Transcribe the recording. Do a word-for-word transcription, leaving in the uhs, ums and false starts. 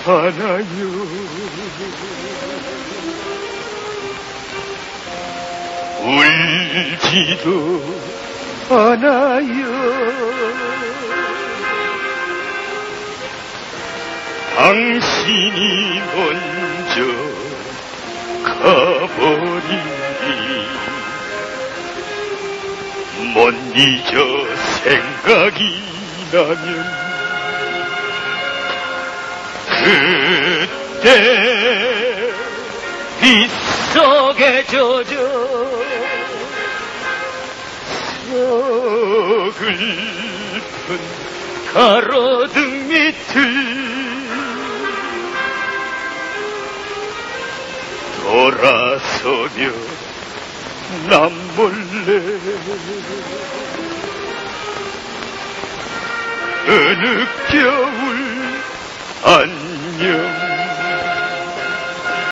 하나요. 울지도 않아요. 당신이 먼저 가버리니 못 잊어 생각이 나면 그때 빗속에 젖어 서글픈 가로등 밑을 돌아서며 남몰래 어느 겨울